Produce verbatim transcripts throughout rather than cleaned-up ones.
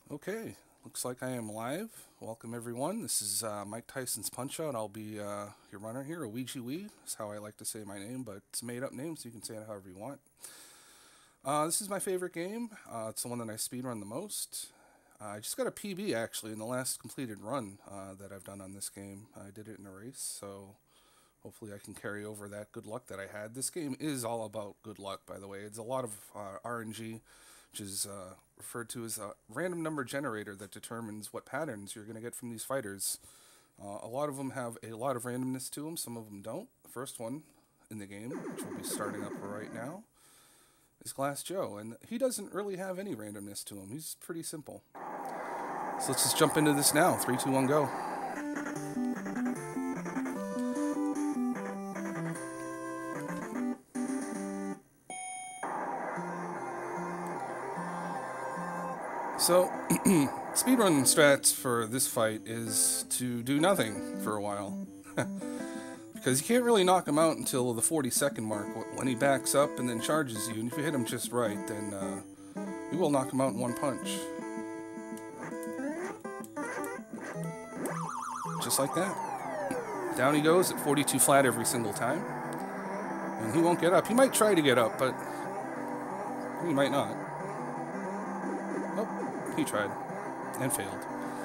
Okay, looks like I am live. Welcome everyone. This is uh, Mike Tyson's Punch Out. I'll be uh, your runner here, a Ouija Wee. Is how I like to say my name, but it's a made up name, so you can say it however you want. Uh, this is my favorite game. Uh, it's the one that I speedrun the most. Uh, I just got a P B actually in the last completed run uh, that I've done on this game. I did it in a race, so hopefully I can carry over that good luck that I had. This game is all about good luck, by the way. It's a lot of uh, R N G, which is uh, referred to as a random number generator that determines what patterns you're going to get from these fighters. Uh, a lot of them have a lot of randomness to them, some of them don't. The first one in the game, which we'll be starting up right now, is Glass Joe, and he doesn't really have any randomness to him. He's pretty simple. So let's just jump into this now. Three, two, one, go. So, speedrun strats for this fight is to do nothing for a while. Because you can't really knock him out until the forty second mark when he backs up and then charges you. And if you hit him just right, then uh, you will knock him out in one punch. Just like that. Down he goes at forty-two flat every single time. And he won't get up. He might try to get up, but he might not. Oh, he tried and failed.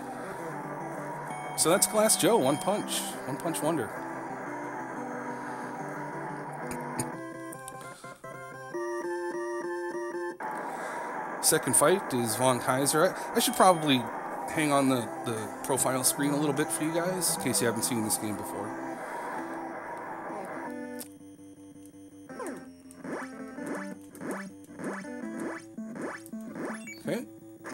So that's Glass Joe, one punch. One punch wonder. Second fight is Von Kaiser. I, I should probably hang on the, the profile screen a little bit for you guys, in case you haven't seen this game before. Okay.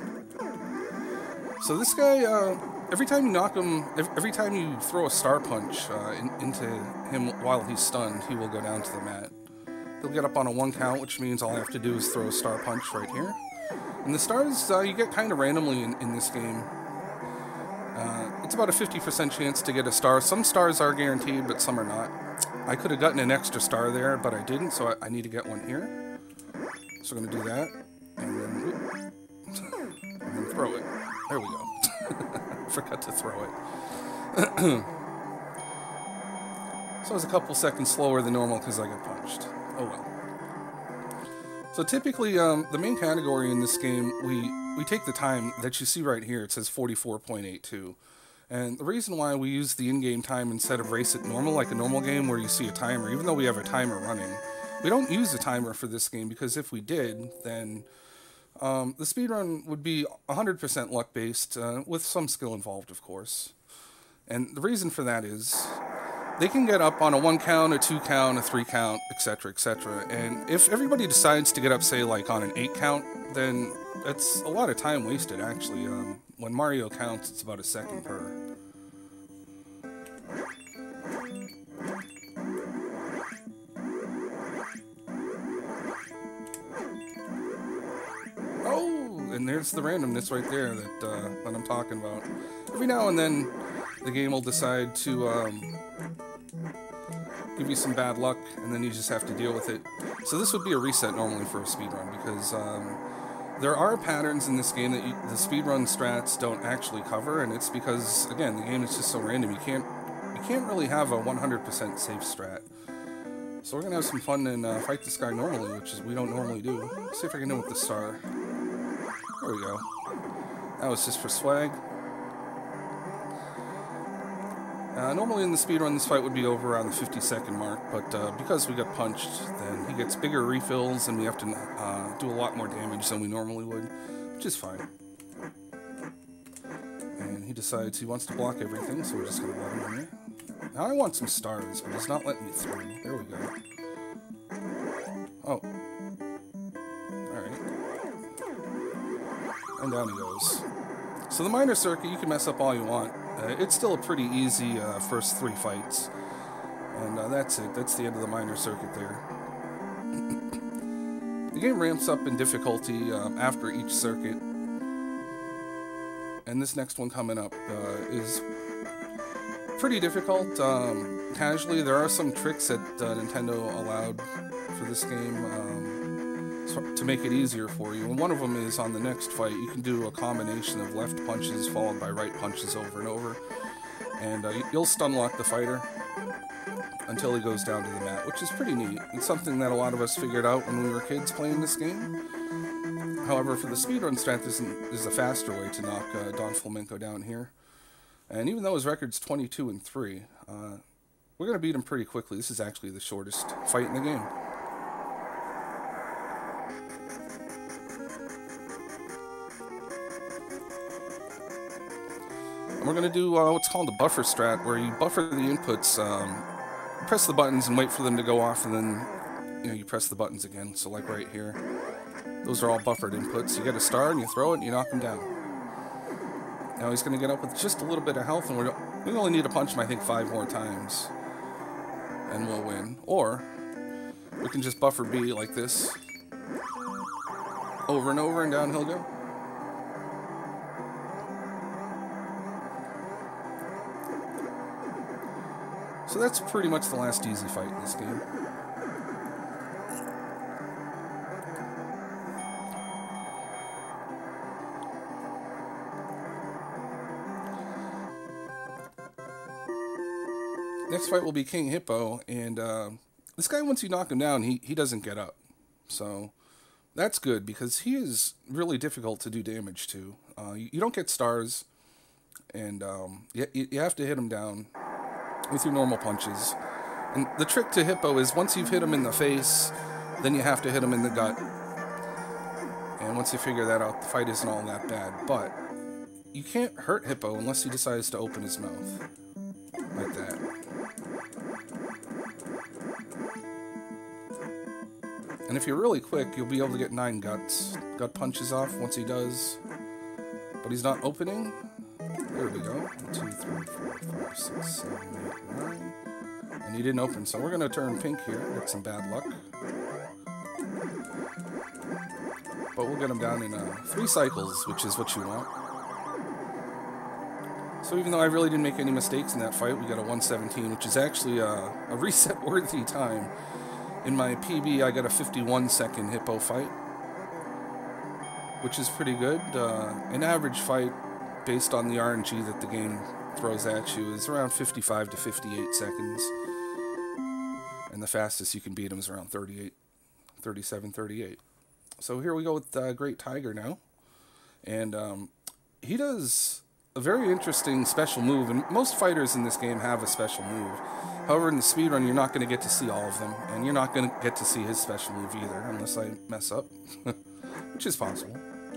So this guy, uh, every time you knock him, every time you throw a star punch uh, in, into him while he's stunned, he will go down to the mat. He'll get up on a one count, which means all I have to do is throw a star punch right here. And the stars uh, you get kind of randomly in, in this game. Uh, it's about a fifty percent chance to get a star. Some stars are guaranteed, but some are not. I could have gotten an extra star there, but I didn't, so I, I need to get one here. So I'm going to do that, and then, whoop, and then throw it. There we go. Forgot to throw it. So I was a couple seconds slower than normal because I got punched. Oh well. So typically, um, the main category in this game, we, we take the time that you see right here. It says forty-four point eight two. And the reason why we use the in-game time instead of race it normal, like a normal game where you see a timer, even though we have a timer running, we don't use a timer for this game because if we did, then um, the speedrun would be one hundred percent luck-based, uh, with some skill involved, of course. And the reason for that is they can get up on a one count, a two count, a three count, et cetera, et cetera. And if everybody decides to get up, say, like on an eight count, then it's a lot of time wasted, actually. Um, when Mario counts, it's about a second per. Oh, and there's the randomness right there that, uh, that I'm talking about. Every now and then, the game will decide to um, give you some bad luck, and then you just have to deal with it. So this would be a reset normally for a speedrun, because um, there are patterns in this game that you, the speedrun strats don't actually cover, and it's because, again, the game is just so random. You can't you can't really have a one hundred percent safe strat. So we're gonna have some fun and uh, fight this guy normally, which is we don't normally do. Let's see if I can do it with the star. There we go. That was just for swag. Uh, normally in the speedrun, this fight would be over around the fifty second mark, but uh, because we got punched, then he gets bigger refills and we have to uh, do a lot more damage than we normally would, which is fine. And he decides he wants to block everything, so we're just going to let him in here. Now I want some stars, but he's not letting me through. There we go. Oh. Alright. And down he goes. So the minor circuit, you can mess up all you want. Uh, it's still a pretty easy uh, first three fights. And uh, that's it. That's the end of the minor circuit there. The game ramps up in difficulty um, after each circuit. And this next one coming up uh, is pretty difficult. Um, casually, there are some tricks that uh, Nintendo allowed for this game. Um, so, to make it easier for you. And one of them is on the next fight, you can do a combination of left punches followed by right punches over and over. And uh, you'll stun lock the fighter until he goes down to the mat, which is pretty neat. It's something that a lot of us figured out when we were kids playing this game. However, for the speedrun strat, this is a faster way to knock uh, Don Flamenco down here. And even though his record's twenty-two and three, uh, we're going to beat him pretty quickly. This is actually the shortest fight in the game. And we're going to do uh, what's called a buffer strat, where you buffer the inputs, um, press the buttons and wait for them to go off, and then you know you press the buttons again. So like right here, those are all buffered inputs. You get a star and you throw it and you knock him down. Now he's going to get up with just a little bit of health, and we're, we only need to punch him, I think, five more times, and we'll win. Or we can just buffer B like this, over and over, and down he'll go. So that's pretty much the last easy fight in this game. Next fight will be King Hippo, and uh, this guy, once you knock him down, he, he doesn't get up. So that's good, because he is really difficult to do damage to. Uh, you, you don't get stars, and um, you, you have to hit him down with your normal punches. And the trick to Hippo is once you've hit him in the face, then you have to hit him in the gut. And once you figure that out, the fight isn't all that bad. But you can't hurt Hippo unless he decides to open his mouth. Like that. And if you're really quick, you'll be able to get nine guts. Gut punches off once he does. But he's not opening. There we go. One, two, three, four, five, six, seven, eight, nine. And he didn't open, so we're going to turn pink here. Get some bad luck. But we'll get him down in uh, three cycles, which is what you want. So even though I really didn't make any mistakes in that fight, we got a one seventeen, which is actually a, a reset-worthy time. In my P B, I got a fifty-one second Hippo fight, which is pretty good. Uh, an average fight, based on the R N G that the game throws at you, is around fifty-five to fifty-eight seconds. And the fastest you can beat him is around thirty-eight, thirty-seven, thirty-eight. So here we go with uh, Great Tiger now. And um, he does a very interesting special move, and most fighters in this game have a special move. However, in the speedrun, you're not going to get to see all of them, and you're not going to get to see his special move either, unless I mess up, which is possible.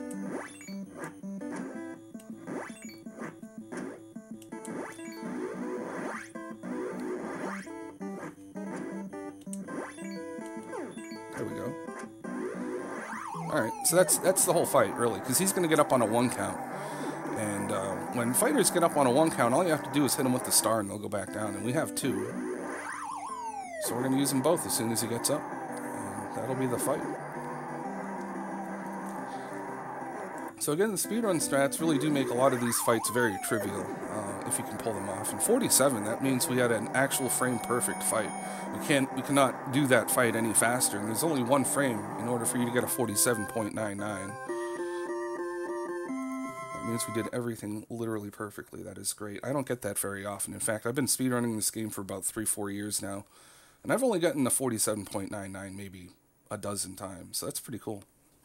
There we go. Alright, so that's that's the whole fight, really, because he's going to get up on a one count. And uh, when fighters get up on a one count, all you have to do is hit him with the star and they'll go back down. And we have two. So we're going to use them both as soon as he gets up. And that'll be the fight. So again, the speedrun strats really do make a lot of these fights very trivial, uh, if you can pull them off. And forty-seven, that means we had an actual frame-perfect fight. We can't, we cannot do that fight any faster. And there's only one frame in order for you to get a forty-seven point nine nine. Means we did everything literally perfectly. That is great. I don't get that very often. In fact, I've been speedrunning this game for about three, four years now, and I've only gotten a forty-seven point nine nine maybe a dozen times, so that's pretty cool.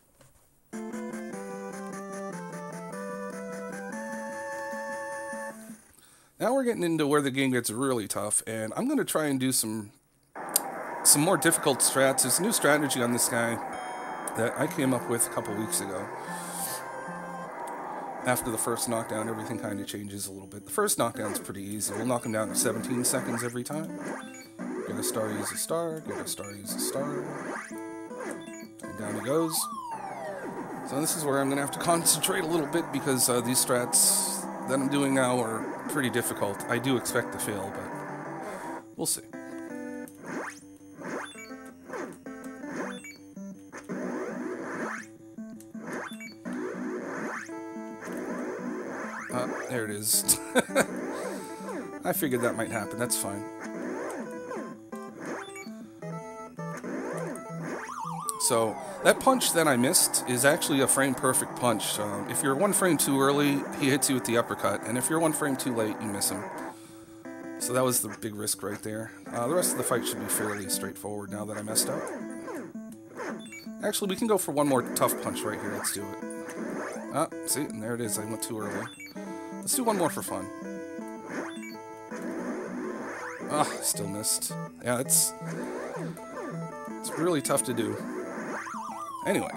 Now we're getting into where the game gets really tough, and I'm going to try and do some some more difficult strats. There's a new strategy on this guy that I came up with a couple weeks ago. After the first knockdown, everything kind of changes a little bit. The first knockdown's pretty easy. We'll knock him down in seventeen seconds every time. Get a star, use a star. Get a star, use a star. And down he goes. So this is where I'm going to have to concentrate a little bit, because uh, these strats that I'm doing now are pretty difficult. I do expect to fail, but we'll see. Uh, there it is. I figured that might happen. That's fine. So that punch that I missed is actually a frame perfect punch. Um, if you're one frame too early, he hits you with the uppercut, and if you're one frame too late, you miss him. So that was the big risk right there. Uh, the rest of the fight should be fairly straightforward now that I messed up. Actually, we can go for one more tough punch right here. Let's do it. Ah, see, and there it is. I went too early. Let's do one more for fun. Ah, still missed. Yeah, it's it's really tough to do. Anyway,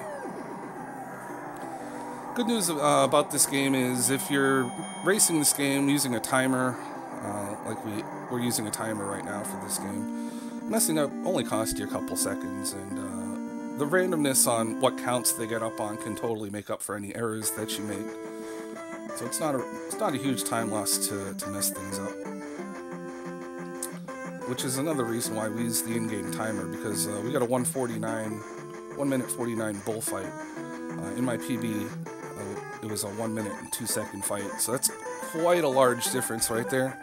good news uh, about this game is if you're racing this game using a timer, uh, like we, we're using a timer right now for this game, messing up only costs you a couple seconds, and uh, the randomness on what counts they get up on can totally make up for any errors that you make. So it's not a, it's not a huge time loss to, to mess things up. Which is another reason why we use the in-game timer, because uh, we got a one forty-nine, one minute forty-nine bullfight. Uh, in my P B, uh, it was a one minute and two second fight, so that's quite a large difference right there.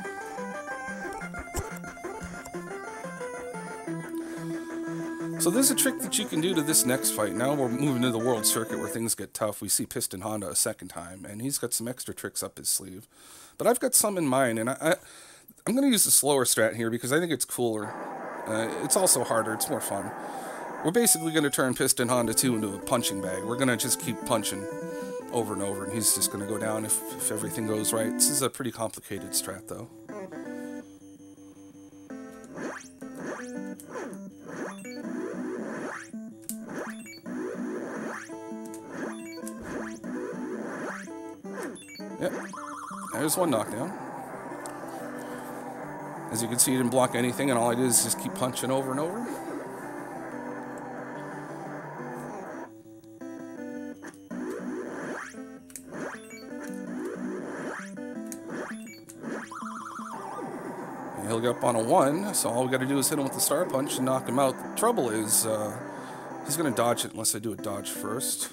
So there's a trick that you can do to this next fight. Now we're moving to the World Circuit where things get tough. We see Piston Honda a second time, and he's got some extra tricks up his sleeve. But I've got some in mind, and I... I I'm going to use the slower strat here because I think it's cooler. Uh, it's also harder. It's more fun. We're basically going to turn Piston Honda two into a punching bag. We're going to just keep punching over and over, and he's just going to go down if, if everything goes right. This is a pretty complicated strat, though. Yep. There's one knockdown. As you can see, he didn't block anything, and all I did is just keep punching over and over. And he'll get up on a one, so all we got to do is hit him with the star punch and knock him out. The trouble is, uh, he's going to dodge it unless I do a dodge first.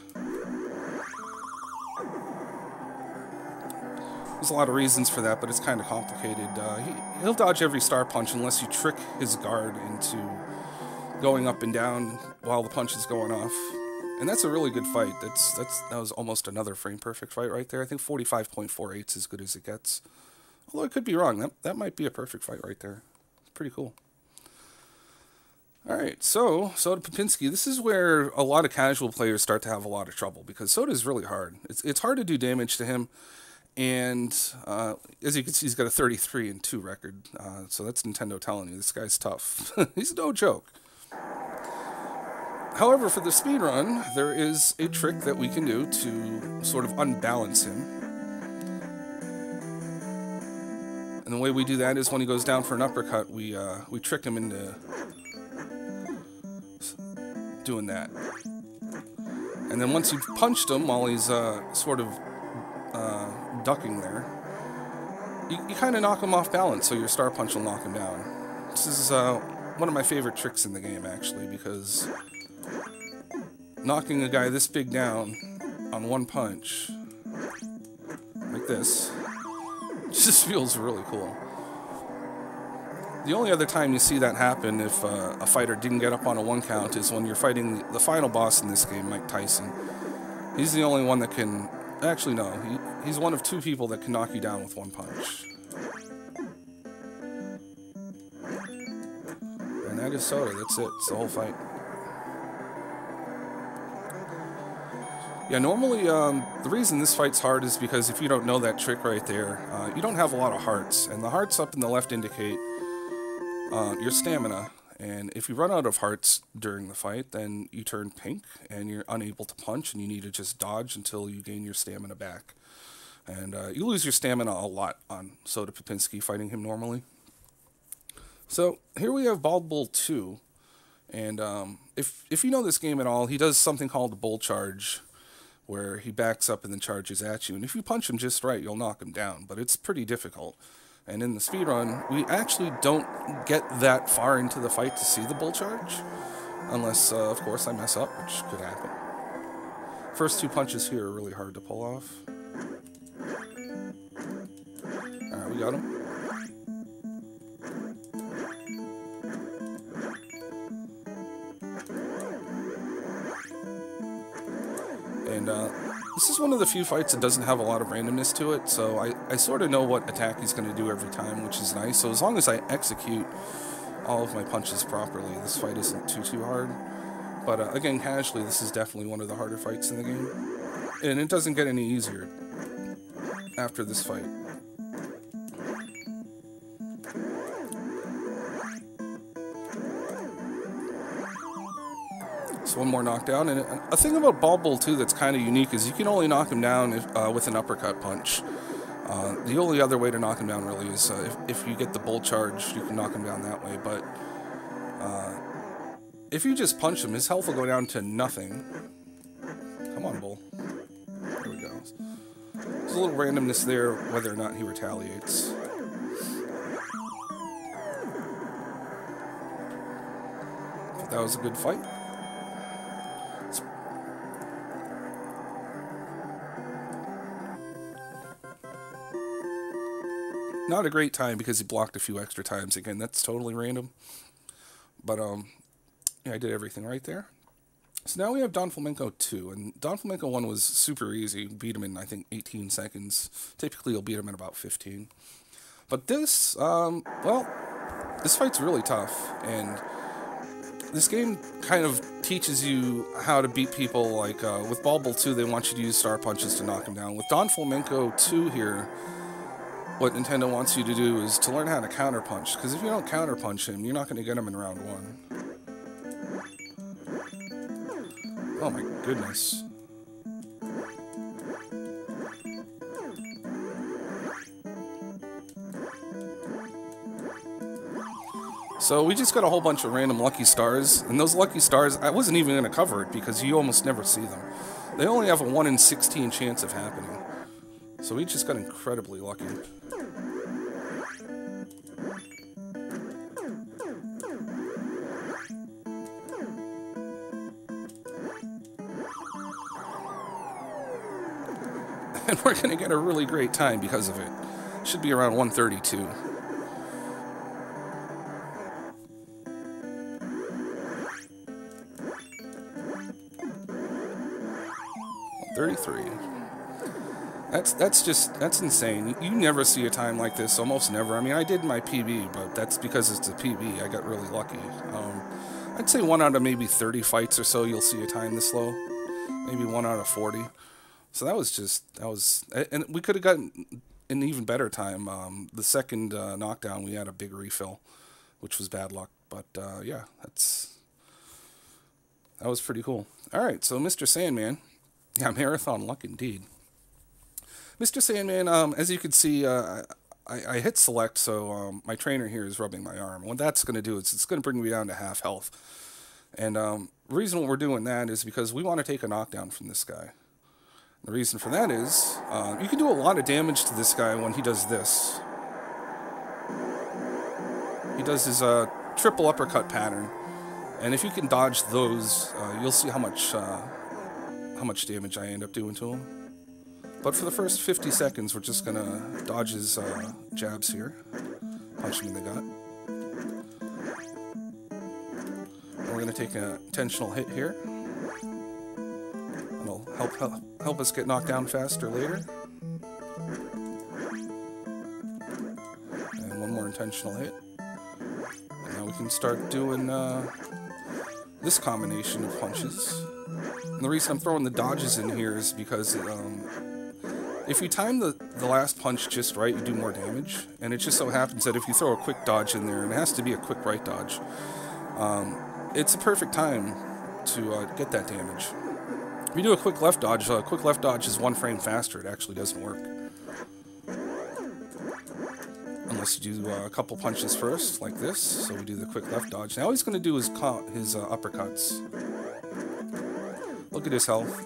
There's a lot of reasons for that, but it's kind of complicated. Uh, he, he'll dodge every star punch unless you trick his guard into going up and down while the punch is going off. And that's a really good fight. That's that's That was almost another frame perfect fight right there. I think forty-five point four eight is as good as it gets. Although I could be wrong. That, that might be a perfect fight right there. It's pretty cool. Alright, so Soda Popinski. This is where a lot of casual players start to have a lot of trouble because Soda is really hard. It's, it's hard to do damage to him. And uh, as you can see, he's got a thirty-three and two record. Uh, so that's Nintendo telling you, this guy's tough. He's no joke. However, for the speedrun, there is a trick that we can do to sort of unbalance him. And the way we do that is when he goes down for an uppercut, we, uh, we trick him into doing that. And then once you've punched him while he's uh, sort of uh, ducking there, you, you kind of knock him off balance, so your star punch will knock him down. This is uh, one of my favorite tricks in the game, actually, because knocking a guy this big down on one punch, like this, just feels really cool. The only other time you see that happen if uh, a fighter didn't get up on a one count is when you're fighting the final boss in this game, Mike Tyson. He's the only one that can... Actually, no. He, he's one of two people that can knock you down with one punch. And that is Soda. That's it. It's the whole fight. Yeah, normally, um, the reason this fight's hard is because if you don't know that trick right there, uh, you don't have a lot of hearts. And the hearts up in the left indicate uh, your stamina. And if you run out of hearts during the fight, then you turn pink and you're unable to punch and you need to just dodge until you gain your stamina back. And uh, you lose your stamina a lot on Soda Popinski fighting him normally. So here we have Bald Bull two. And um, if, if you know this game at all, he does something called the bull charge, where he backs up and then charges at you. And if you punch him just right, you'll knock him down. But it's pretty difficult. And in the speedrun, we actually don't get that far into the fight to see the bull charge. Unless, uh, of course, I mess up, which could happen. First two punches here are really hard to pull off. Alright, we got him. And uh, this is one of the few fights that doesn't have a lot of randomness to it, so I, I sort of know what attack he's going to do every time, which is nice. So as long as I execute all of my punches properly, this fight isn't too, too hard. But uh, again, casually, this is definitely one of the harder fights in the game. And it doesn't get any easier after this fight. So one more knockdown. And a thing about Bald Bull, too, that's kind of unique is you can only knock him down if, uh, with an uppercut punch. Uh, the only other way to knock him down, really, is uh, if, if you get the bull charge, you can knock him down that way. But uh, if you just punch him, his health will go down to nothing. Come on, Bull. There we go. There's a little randomness there, whether or not he retaliates. But that was a good fight. Not a great time because he blocked a few extra times. Again, that's totally random. But, um, yeah, I did everything right there. So now we have Don Flamenco two. And Don Flamenco one was super easy. Beat him in, I think, eighteen seconds. Typically, you'll beat him in about fifteen. But this, um, well, this fight's really tough. And this game kind of teaches you how to beat people. Like, uh, with Bald Bull two, they want you to use star punches to knock him down. With Don Flamenco two here, what Nintendo wants you to do is to learn how to counterpunch, because if you don't counterpunch him, you're not going to get him in round one. Oh my goodness. So we just got a whole bunch of random lucky stars, and those lucky stars, I wasn't even going to cover it because you almost never see them. They only have a one in sixteen chance of happening. So we just got incredibly lucky. And we're going to get a really great time because of it. Should be around one thirty-two. one thirty-three. That's that's just that's insane. You never see a time like this, almost never. I mean, I did my P B, but that's because it's a P B. I got really lucky. Um, I'd say one out of maybe thirty fights or so, you'll see a time this low. Maybe one out of forty. So that was just that was, and we could have gotten an even better time. Um, the second uh, knockdown, we had a big refill, which was bad luck. But uh, yeah, that's that was pretty cool. All right, so Mister Sandman, yeah, marathon luck indeed. Mister Sandman, um, as you can see, uh, I, I hit select, so um, my trainer here is rubbing my arm. What that's going to do is it's going to bring me down to half health. And um, the reason we're doing that is because we want to take a knockdown from this guy. The reason for that is uh, you can do a lot of damage to this guy when he does this. He does his uh, triple uppercut pattern. And if you can dodge those, uh, you'll see how much, uh, how much damage I end up doing to him. But for the first fifty seconds, we're just going to dodge his uh, jabs here. Punch him in the gut. And we're going to take an intentional hit here. It'll help, help, help us get knocked down faster later. And one more intentional hit. And now we can start doing uh, this combination of punches. And the reason I'm throwing the dodges in here is because um, if you time the, the last punch just right, you do more damage. And it just so happens that if you throw a quick dodge in there, and it has to be a quick right dodge, um, it's a perfect time to uh, get that damage. If you do a quick left dodge, a uh, quick left dodge is one frame faster. It actually doesn't work. Unless you do uh, a couple punches first, like this. So we do the quick left dodge. Now all he's going to do is his uh, uppercuts. Look at his health.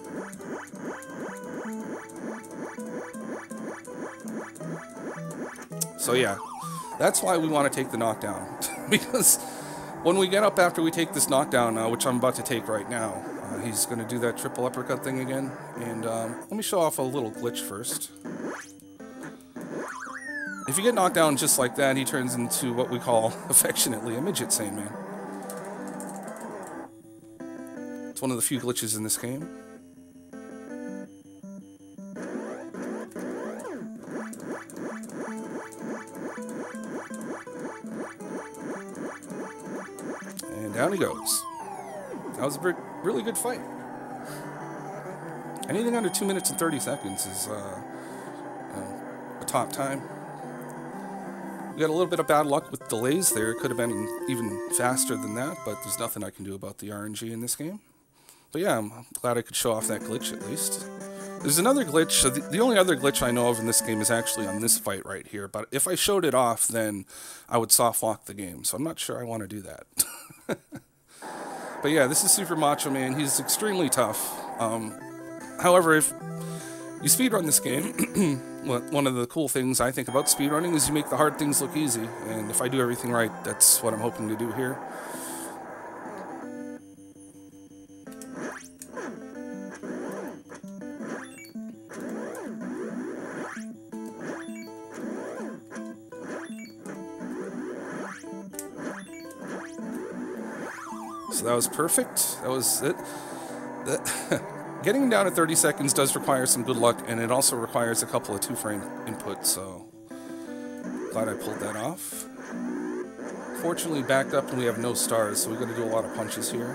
So yeah, that's why we want to take the knockdown. Because when we get up after we take this knockdown, uh, which I'm about to take right now, uh, he's going to do that triple uppercut thing again. And um, let me show off a little glitch first. If you get knocked down just like that, he turns into what we call, affectionately, a midget Sandman. It's one of the few glitches in this game. Down he goes. That was a really good fight. Anything under two minutes and thirty seconds is uh, you know, a top time. We got a little bit of bad luck with delays there. It could have been even faster than that, but there's nothing I can do about the R N G in this game. But yeah, I'm glad I could show off that glitch at least. There's another glitch. The, the only other glitch I know of in this game is actually on this fight right here. But if I showed it off, then I would soft lock the game. So I'm not sure I want to do that. But yeah, this is Super Macho Man. He's extremely tough. Um, however, if you speedrun this game, one of the cool things I think about speedrunning is you make the hard things look easy. And if I do everything right, that's what I'm hoping to do here. So that was perfect. That was it. That getting down to thirty seconds does require some good luck, and it also requires a couple of two-frame inputs, so glad I pulled that off. Fortunately, backed up and we have no stars, so we're going to do a lot of punches here.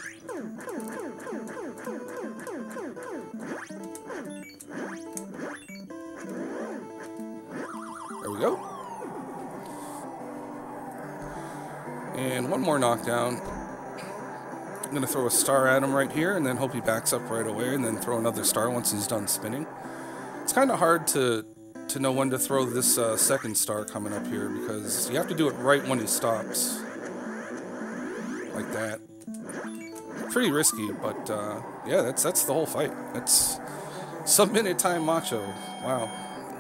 There we go. And one more knockdown. I'm going to throw a star at him right here and then hope he backs up right away and then throw another star once he's done spinning. It's kind of hard to to know when to throw this uh, second star coming up here because you have to do it right when he stops. Like that. Pretty risky, but uh, yeah, that's that's the whole fight. That's sub-minute time Macho. Wow.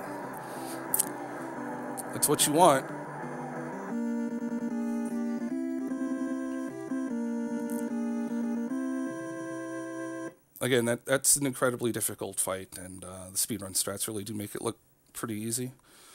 That's what you want. Again, that, that's an incredibly difficult fight, and uh, the speedrun strats really do make it look pretty easy.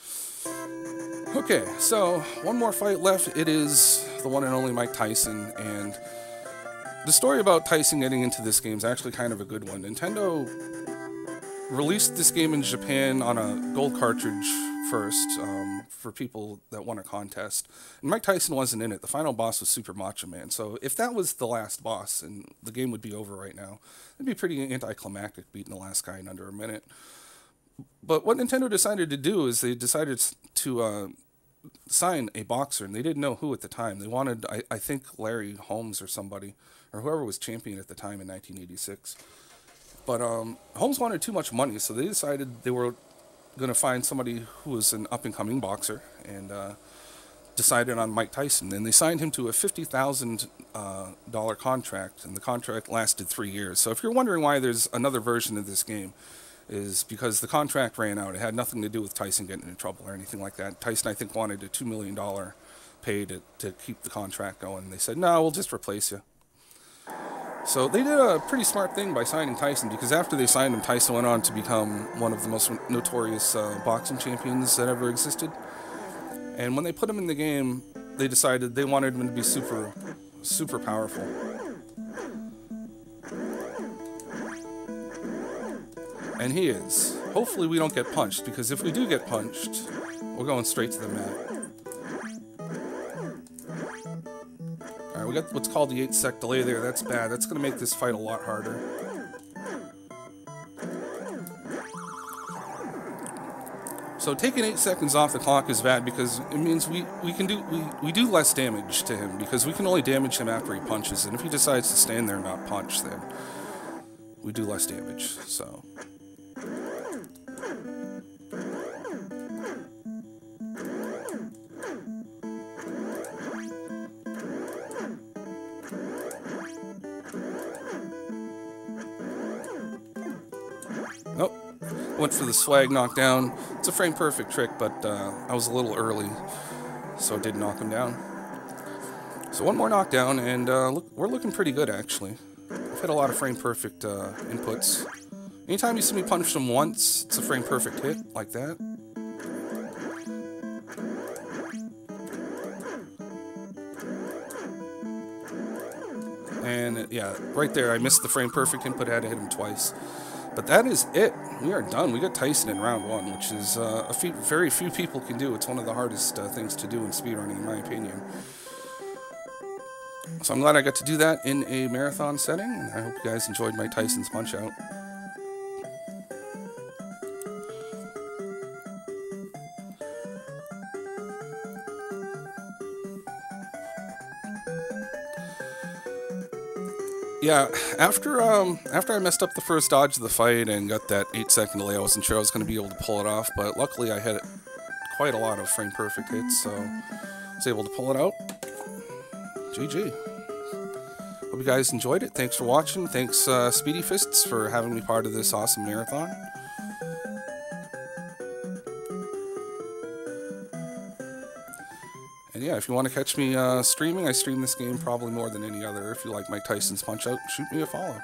Okay, so one more fight left. It is the one and only Mike Tyson, and the story about Tyson getting into this game is actually kind of a good one. Nintendo released this game in Japan on a gold cartridge first um, for people that won a contest. And Mike Tyson wasn't in it. The final boss was Super Macho Man. So if that was the last boss and the game would be over right now, it'd be pretty anticlimactic beating the last guy in under a minute. But what Nintendo decided to do is they decided to uh, sign a boxer, and they didn't know who at the time. They wanted, I, I think, Larry Holmes or somebody, or whoever was champion at the time in nineteen eighty-six. But um, Holmes wanted too much money, so they decided they were going to find somebody who was an up-and-coming boxer, and uh, decided on Mike Tyson. And they signed him to a fifty thousand dollar uh, contract, and the contract lasted three years. So if you're wondering why there's another version of this game, is because the contract ran out. It had nothing to do with Tyson getting in trouble or anything like that. Tyson, I think, wanted a two million dollar pay to, to keep the contract going. They said, no, we'll just replace you. So they did a pretty smart thing by signing Tyson, because after they signed him, Tyson went on to become one of the most notorious uh, boxing champions that ever existed. And when they put him in the game, they decided they wanted him to be super, super powerful. And he is. Hopefully we don't get punched, because if we do get punched, we're going straight to the mat. Alright, we got what's called the eight sec delay there. That's bad. That's going to make this fight a lot harder. So taking eight seconds off the clock is bad, because it means we, we can do we, we do less damage to him, because we can only damage him after he punches, and if he decides to stand there and not punch, then we do less damage. So nope. Went for the swag knockdown. It's a frame perfect trick, but uh, I was a little early, so it did knock him down. So one more knockdown, and uh, look, we're looking pretty good, actually. I've hit a lot of frame perfect uh, inputs. Anytime you see me punch him once, it's a frame perfect hit, like that. And uh, yeah, right there, I missed the frame perfect input, I had to hit him twice. But that is it. We are done. We got Tyson in round one, which is uh, a feat very few people can do. It's one of the hardest uh, things to do in speedrunning, in my opinion. So I'm glad I got to do that in a marathon setting, and I hope you guys enjoyed my Tyson's Punch-Out. Yeah, after um after I messed up the first dodge of the fight and got that eight second delay, I wasn't sure I was going to be able to pull it off, but luckily I had quite a lot of frame perfect hits, so I was able to pull it out. G G. Hope you guys enjoyed it. Thanks for watching. Thanks uh, Speedy Fists for having me part of this awesome marathon. And yeah, if you want to catch me uh, streaming, I stream this game probably more than any other. If you like Mike Tyson's Punch-Out, shoot me a follow.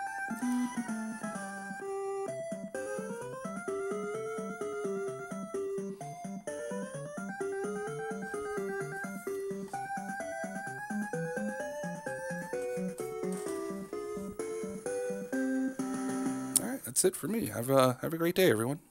All right, that's it for me. Have a, have a great day, everyone.